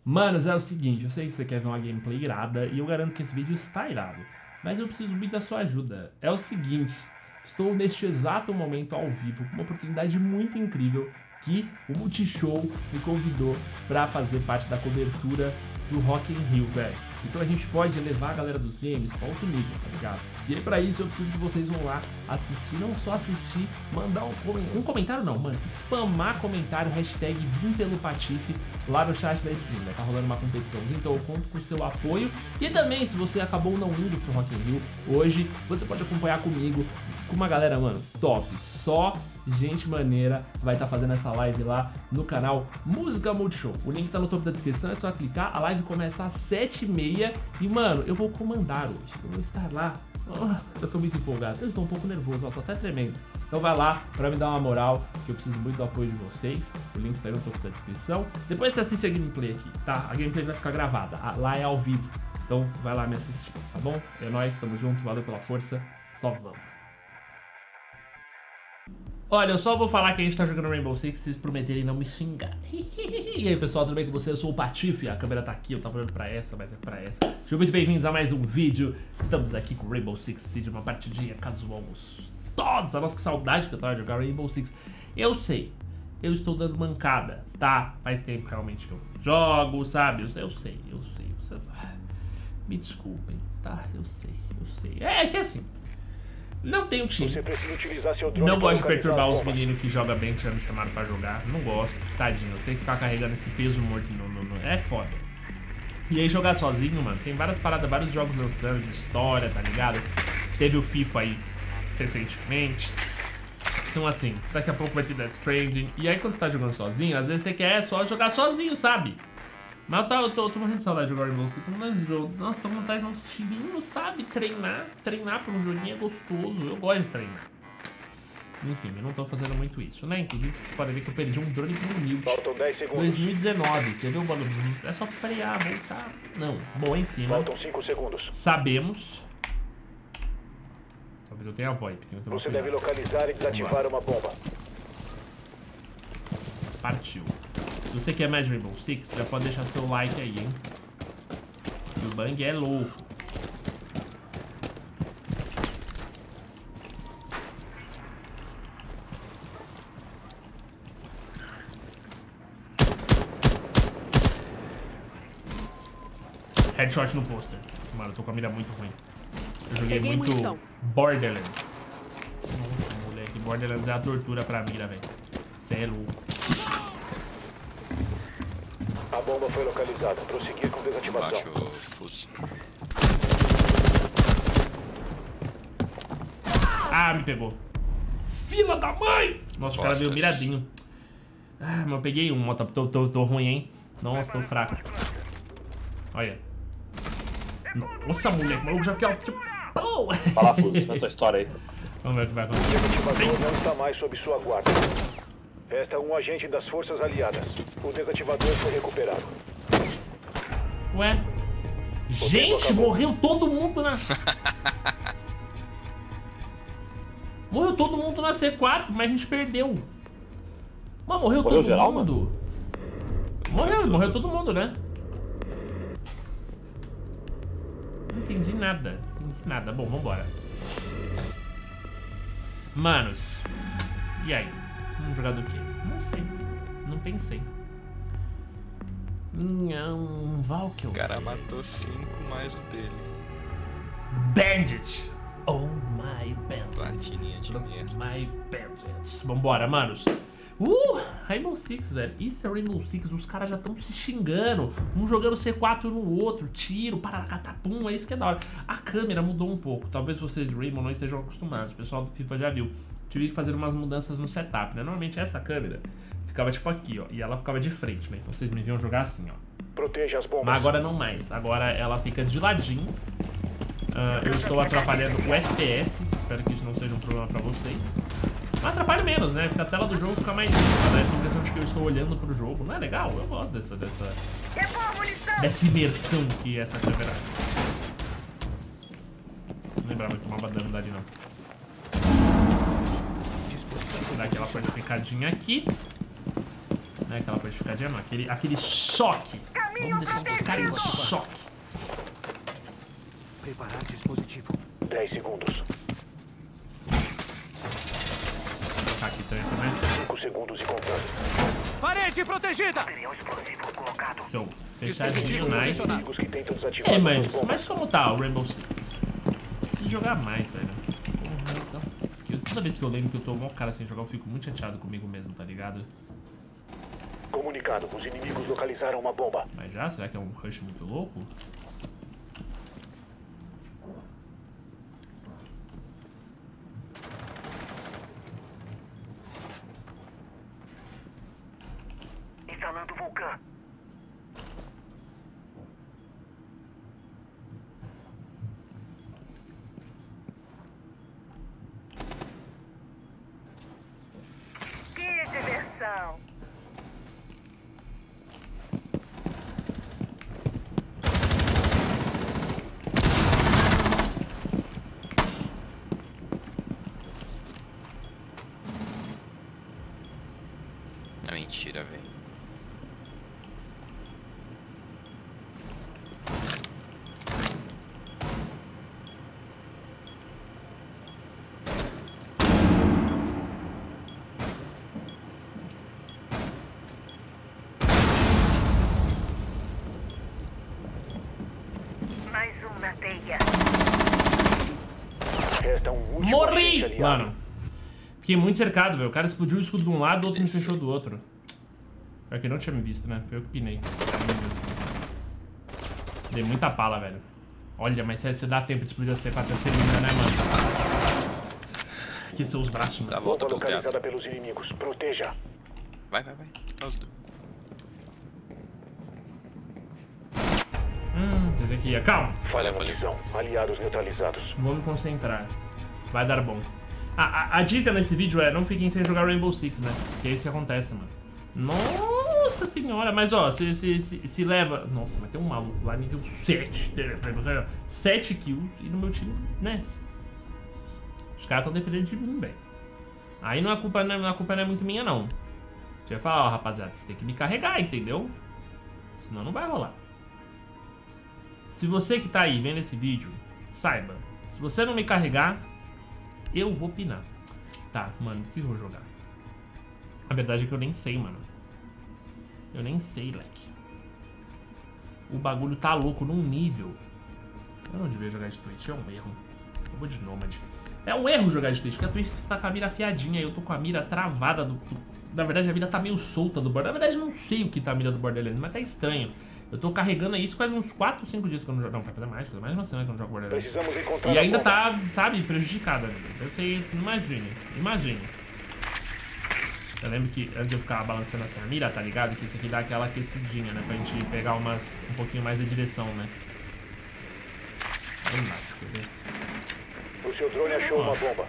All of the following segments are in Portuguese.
Manos, é o seguinte, eu sei que você quer ver uma gameplay irada e eu garanto que esse vídeo está irado, mas eu preciso muito da sua ajuda. É o seguinte, estou neste exato momento ao vivo com uma oportunidade muito incrível que o Multishow me convidou para fazer parte da cobertura do Rock in Rio, velho. Então a gente pode levar a galera dos games para outro nível, tá ligado? E aí pra isso eu preciso que vocês vão lá assistir, não só assistir, mandar um comentário não, mano, spamar comentário, hashtag Vim pelo Patife lá no chat da stream, né? Tá rolando uma competiçãozinha, então eu conto com o seu apoio. E também, se você acabou não indo pro Rock in Rio hoje, você pode acompanhar comigo, com uma galera, mano, top, só gente maneira vai estar fazendo essa live lá no canal Música Multishow. O link tá no topo da descrição, é só clicar, a live começa às 7h30 e, mano, eu vou comandar hoje, eu vou estar lá. Nossa, eu tô muito empolgado, eu estou um pouco nervoso, ó, tô até tremendo. Então vai lá pra me dar uma moral, que eu preciso muito do apoio de vocês. O link está aí no topo da descrição. Depois você assiste a gameplay aqui, tá? A gameplay vai ficar gravada, lá é ao vivo. Então vai lá me assistir, tá bom? É nóis, tamo junto, valeu pela força, só vamos. Olha, eu só vou falar que a gente tá jogando Rainbow Six se vocês prometerem não me xingar. E aí, pessoal, tudo bem com vocês? Eu sou o Patife, a câmera tá aqui, eu tava olhando pra essa, mas é pra essa. Sejam muito bem-vindos a mais um vídeo. Estamos aqui com Rainbow Six Siege, uma partidinha casual gostosa. Nossa, que saudade que eu tava de jogar Rainbow Six. Eu sei, eu estou dando mancada, tá? Faz tempo realmente que eu jogo, sabe? Eu sei. Me desculpem, tá? Eu sei. É que assim... Não tenho time, não gosto de perturbar os meninos que jogam bem, que já me chamaram pra jogar, não gosto, tadinhos, tem que ficar carregando esse peso morto, é foda. E aí jogar sozinho, mano, tem várias paradas, vários jogos lançando de história, tá ligado? Teve o FIFA aí, recentemente, então assim, daqui a pouco vai ter Death Stranding, e aí quando você tá jogando sozinho, às vezes você quer só jogar sozinho, sabe? Mas eu tô morrendo de saudade de jogar Rainbow Six, nossa, tô com vontade de dar uns tirinhos, sabe? Treinar pra um joguinho é gostoso, eu gosto de treinar. Enfim, eu não tô fazendo muito isso, né? Inclusive, vocês podem ver que eu perdi um drone pro humilde. Faltam 10 segundos. 2019, você viu o bando? É só frear, voltar. Não, boa em cima. Faltam 5 segundos. Sabemos. Talvez eu tenha a VoIP. Você deve localizar e desativar uma bomba. Partiu. Se você quer mais Rainbow Six, já pode deixar seu like aí, hein? Que o bang é louco. Headshot no pôster. Mano, eu tô com a mira muito ruim. Eu joguei muito Borderlands. Nossa, moleque. Borderlands é a tortura pra mira, velho. Cê é louco. A bomba foi localizada. Prosseguir com desativação. Baixo, Ah, me pegou. Fila da mãe! Nossa, o cara veio miradinho. Ah, mas eu peguei um. Tô ruim, hein? Nossa, tô fraco. Olha. Nossa, moleque. O maluco já quer... Fala, Fuso, conta a história aí. Vamos ver o que vai acontecer. O desativador não está mais sob sua guarda. Resta um agente das forças aliadas. O desativador foi recuperado. Ué? Gente, morreu todo mundo na... Morreu todo mundo na C4, mas a gente perdeu. Mas morreu todo geral, mundo. Morreu todo mundo, né? Não entendi nada. Bom, vambora. Manos. E aí? Vamos jogar do quê? Não sei. Não pensei. Valkyrie. o cara matou 5 mais o dele. Bandit. Oh my bandit. Platininha de merda. My bandit. Vambora, manos. Rainbow Six, velho. Isso é Rainbow Six. Os caras já estão se xingando. Um jogando C4 no outro. Tiro, paracatapum. É isso que é da hora. A câmera mudou um pouco. Talvez vocês de Rainbow não estejam acostumados. O pessoal do FIFA já viu. Tive que fazer umas mudanças no setup, né? Normalmente essa câmera ficava tipo aqui, ó. E ela ficava de frente, né? Então vocês me viam jogar assim, ó. Proteja as bombas. Mas agora não mais. Agora ela fica de ladinho. Eu estou atrapalhando o FPS. Espero que isso não seja um problema pra vocês. Não atrapalha menos, né? Porque a tela do jogo fica mais limpa, dá essa impressão de que eu estou olhando pro jogo. Não é legal? Eu gosto dessa imersão que essa câmera... Não lembrava que tomava dano da não. Vou dar aquela fortificadinha aqui. Não é aquela fortificadinha, não. Aquele choque Vamos deixar os caras em choque. Preparar dispositivo. 10 segundos. Vou colocar aqui também. 5 segundos e contando. Parede protegida! Show. Fechadinho, nice. Inimigos que tentam desativar É, as mano, bombas. mas como tá o Rainbow Six? Preciso jogar mais, velho. Porque toda vez que eu lembro que eu tô um cara sem jogar, eu fico muito chateado comigo mesmo, tá ligado? Comunicado, os inimigos localizaram uma bomba. Mas já? Será que é um rush muito louco? Instalando vulcão. Que diversão! É mentira, velho. Mais um na teia. Resta um último agente Morri! aliado. Mano, fiquei muito cercado, velho. O cara explodiu o escudo de um lado, o outro me fechou do outro. Pior que não tinha me visto, né? Foi eu que pinei. Dei muita pala, velho. Olha, mas você dá tempo de explodir a C4 até ser linda, né, mano? Aqui são os braços, Dá a mano. volta Bomba pelo teatro. localizada pelos inimigos. Proteja. Vai. Dá os dois. Esse aqui ia. Calma. Falha na Valeu. visão. Aliados neutralizados. Vou me concentrar. Vai dar bom. A dica nesse vídeo é não fiquem sem jogar Rainbow Six, né? Que é isso que acontece, mano. Nossa senhora, mas ó, se leva... Nossa, mas tem um maluco lá nível 7. 7 kills e no meu time, né? Os caras estão dependendo de mim, velho. Aí a culpa não é muito minha, não. Você vai falar, ó, rapaziada, você tem que me carregar, entendeu? Senão não vai rolar. Se você que tá aí vendo esse vídeo, saiba, se você não me carregar, eu vou pinar. Tá, mano, o que eu vou jogar? A verdade é que eu nem sei, mano. Eu nem sei, leque. O bagulho tá louco num nível. Eu não devia jogar de Twitch, é um erro. Eu vou de Nomad. É um erro jogar de Twitch, porque a Twitch tá com a mira afiadinha e eu tô com a mira travada do... Na verdade, a mira tá meio solta do border. Na verdade, eu não sei o que tá a mira do Borderlands, mas tá estranho. Eu tô carregando isso faz uns 4 ou 5 dias que eu não jogo. Não, vai fazer mais de uma semana que eu não jogo Borderlands. Precisamos encontrar E ainda a bomba. tá, sabe, prejudicada, amigo. Eu sei, imagine. Eu lembro que antes de eu ficar balançando assim a mira, tá ligado? Que isso aqui dá aquela aquecidinha, né? Pra gente pegar um pouquinho mais da direção, né? Lá embaixo, quer ver? O seu drone achou uma bomba.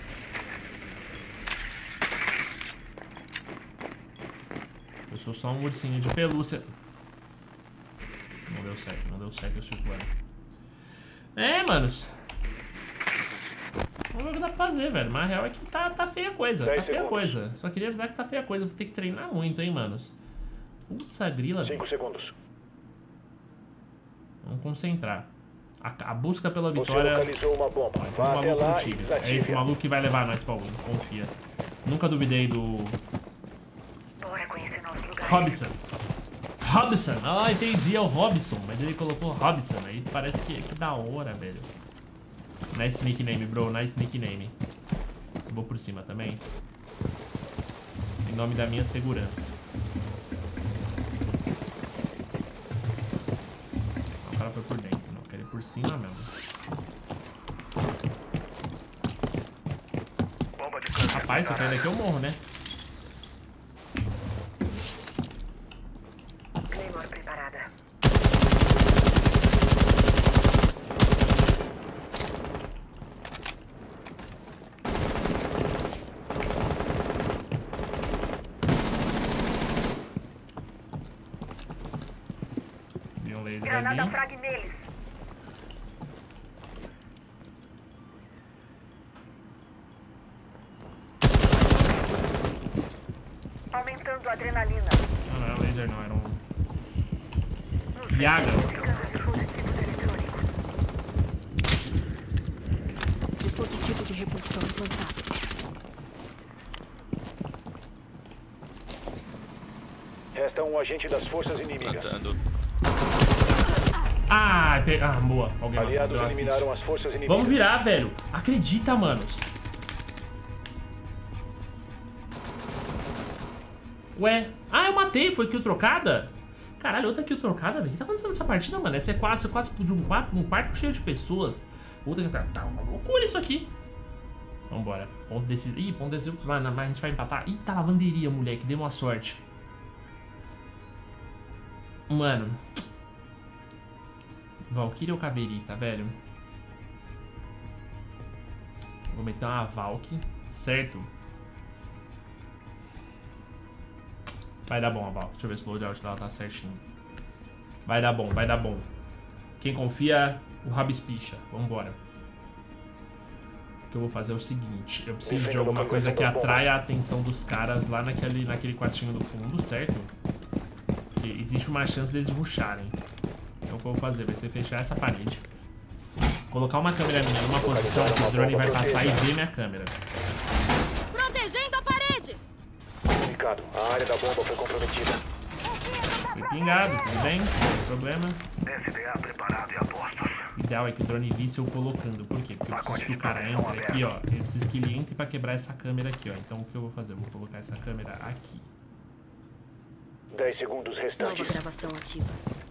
Eu sou só um ursinho de pelúcia. Não deu certo eu circulando. É, manos. Não sei o que dá pra fazer, velho. Mas a real é que tá feia a coisa. 10 Tá feia a segundos. coisa. Só queria avisar que tá feia a coisa. Vou ter que treinar muito, hein, manos. Putz, a grila, 5 bicho. segundos. Vamos concentrar. A busca pela Você vitória. localizou uma bomba. Um Vá até maluco lá no e time. É desative. esse maluco que vai levar nós pra win. Confia. Nunca duvidei do Bora conhecer novos lugares. Robson. Ah, entendi. É o Robson. Mas ele colocou Robson. Aí parece que da hora, velho. Nice nickname, bro. Nice nickname. Eu vou por cima também. Em nome da minha segurança. O cara foi por dentro. Não, eu quero ir por cima mesmo. Bomba de câmera. Rapaz, se eu cair daqui eu morro, né? Claymore preparada. Vi um laser Granada ali. frag neles. Aumentando a adrenalina. Não, não era laser não, era um... Viagra. Dispositivo de repulsão implantado. Resta um agente das forças inimigas. Plantando. Ah, boa. Alguém Aliados deu eliminaram assist. as forças inimigas. Vamos virar, velho. Acredita, manos. Ué. Ah, eu matei. Foi kill trocada? Caralho, outra kill trocada, velho. O que tá acontecendo nessa partida, mano? Essa é quase explodiu um quarto cheio de pessoas. Outra que tá uma loucura isso aqui. Vambora. Ponto decisivo. Ih, ponto decisivo. Mas a gente vai empatar. Ih, tá lavanderia, moleque. Deu uma sorte. Mano. Valkyrie ou Caveirita, velho? Vou meter uma Valk. Certo? Vai dar bom a Valk. Deixa eu ver se o loadout dela tá certinho. Vai dar bom, vai dar bom. Quem confia, o Rabis picha. Vambora. O que eu vou fazer é o seguinte. Eu preciso de alguma coisa que atraia a atenção dos caras lá naquele quartinho do fundo, certo? Porque existe uma chance deles rusharem. Então o que eu vou fazer vai ser fechar essa parede. Colocar uma câmera minha numa posição que o drone vai passar e ver minha câmera. Protegendo a parede! Comunicado. A área da bomba foi comprometida. Foi pingado, tudo bem? Não tem problema. SDA preparado e a postos. O ideal é que o drone visse eu colocando. Por quê? Porque eu preciso que o cara entre aqui, ó. Eu preciso que ele entre pra quebrar essa câmera aqui, ó. Então o que eu vou fazer? Eu vou colocar essa câmera aqui. 10 segundos Nova restantes. gravação ativa.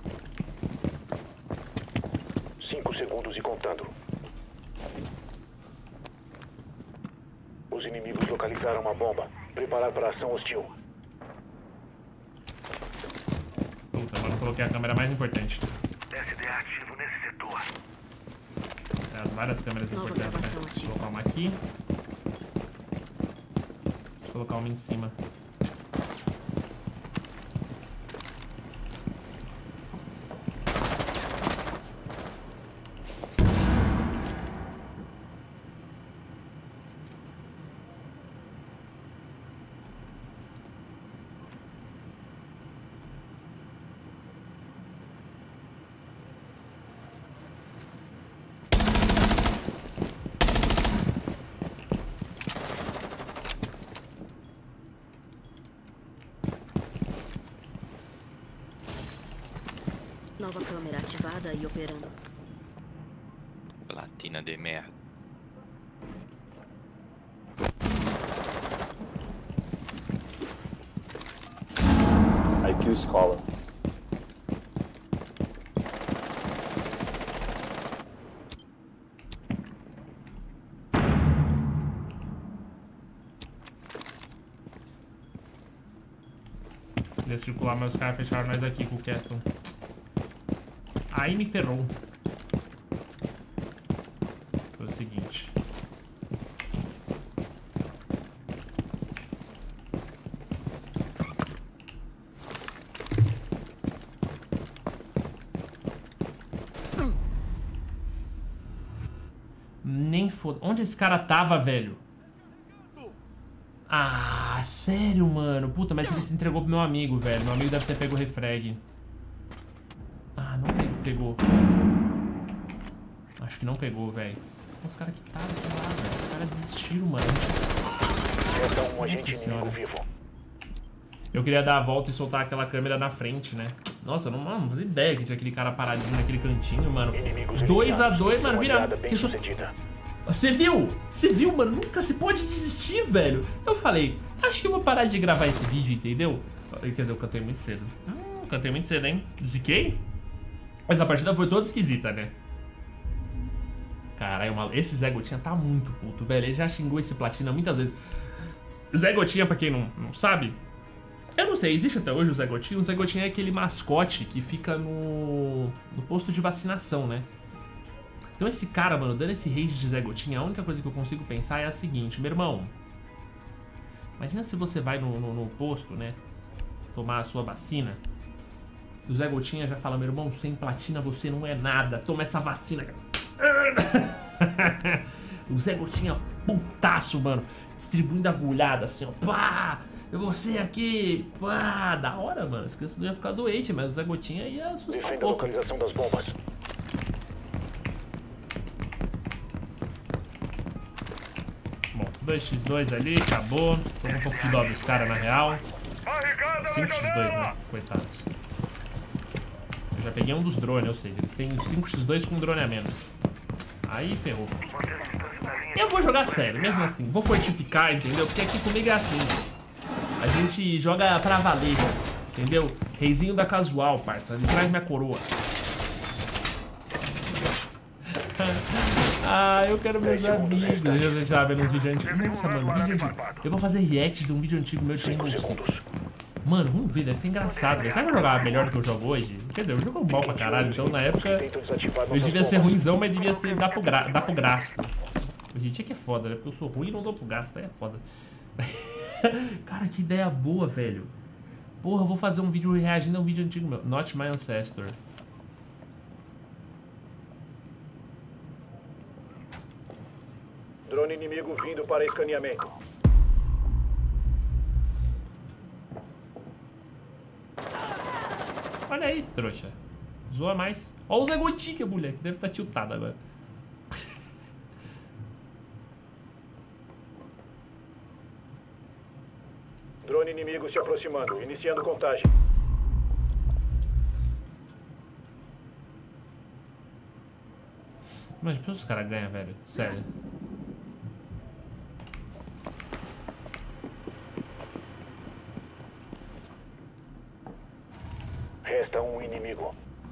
5 segundos e contando. Os inimigos localizaram uma bomba. Preparar para ação hostil. Puta, agora eu coloquei a câmera mais importante. SDA ativo nesse setor. Tem as várias câmeras Nova importantes, né? gravação Vou ativa. colocar uma aqui. Vou colocar uma em cima. Nova câmera ativada e operando. Platina de merda. IQ escola. Queria circular, mas os caras fecharam nós aqui com o Keston. Aí me ferrou. Foi o seguinte. Nem foda. Onde esse cara tava, velho? Ah, sério, mano. Puta, mas ele se entregou pro meu amigo, velho. Meu amigo deve ter pego o refrag. Ah, não pegou. Acho que não pegou, velho. Os caras que estavam lá, velho. Os caras desistiram, mano. Resta um agente Nossa inimigo senhora. vivo. Eu queria dar a volta e soltar aquela câmera na frente, né? Nossa, eu não fazia ideia que tinha aquele cara paradinho naquele cantinho, mano. Inimigos 2 a eliminados. 2, mano, Uma vira. aliada bem Que isso... sucedida. Você viu? Você viu, mano? Nunca se pode desistir, velho. Eu falei, acho que eu vou parar de gravar esse vídeo, entendeu? Quer dizer, eu cantei muito cedo. Cantei muito cedo, hein? Ziquei? Mas a partida foi toda esquisita, né? Caralho, esse Zé Gotinha tá muito puto, velho. Ele já xingou esse Platina muitas vezes. Zé Gotinha, pra quem não sabe... Eu não sei, existe até hoje o Zé Gotinha? O Zé Gotinha é aquele mascote que fica no posto de vacinação, né? Então esse cara, mano, dando esse rage de Zé Gotinha, a única coisa que eu consigo pensar é a seguinte, meu irmão. Imagina se você vai no posto, né? Tomar a sua vacina. O Zé Gotinha já fala, meu irmão, sem platina você não é nada. Toma essa vacina. O Zé Gotinha, putaço, mano. Distribuindo agulhada, assim, ó. Pá! eu vou ser aqui. Pá, da hora, mano. As crianças não iam ficar doentes, mas o Zé Gotinha ia assustar um Defenda a pouco. localização das bombas. Bom, 2x2 ali, acabou. Tô com um pouco de dó dos caras, na real. 5x2, né? Coitados. Eu já peguei um dos drones, ou seja, eles têm 5x2 com um drone a menos. Aí ferrou. Eu vou jogar sério, mesmo assim. Vou fortificar, entendeu? Porque aqui comigo é assim. A gente joga pra valer, entendeu? Reizinho da casual, parça. Ele traz minha coroa. Ah, eu quero meus amigos. Deixa eu já vendo uns vídeos antigos. Nossa, mano, vídeo antigo. Eu vou fazer react de um vídeo antigo meu de Rainbow Six. Mano, vamos ver, deve ser engraçado. Será que eu vou jogar melhor do que eu jogo hoje? Quer dizer, eu jogo mal pra caralho, então na época eu devia ser ruimzão, mas devia ser dar pro gasto. Hoje em dia que é foda, né? Porque eu sou ruim e não dou pro gasto, aí é foda. Cara, que ideia boa, velho. Porra, eu vou fazer um vídeo reagindo a um vídeo antigo meu. Not My Ancestor. Drone inimigo vindo para escaneamento. Olha aí, trouxa. Zoa mais. Olha o Zé Gotinha, moleque. Deve estar tiltado agora. Drone inimigo se aproximando. Iniciando contagem. Mas depois os caras ganham, velho. Sério. Resta um inimigo.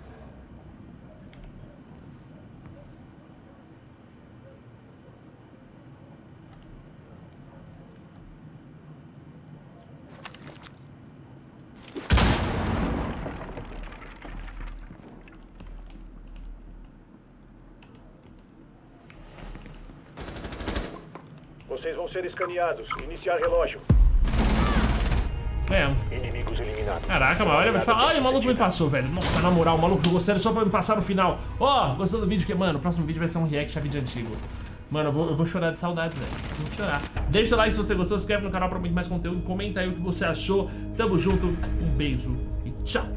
Vocês vão ser escaneados. Iniciar relógio. Ganhamos. Inimigos eliminados. Caraca, mas olha, vai falar, ai, o maluco me passou, velho. Nossa, na moral, o maluco jogou sério só pra me passar no final. Ó, gostou do vídeo? Que, mano, o próximo vídeo vai ser um react a vídeo antigo. Mano, eu vou chorar de saudade, velho. Vou chorar. Deixa o like se você gostou, se inscreve no canal pra muito mais conteúdo. Comenta aí o que você achou. Tamo junto, um beijo e tchau.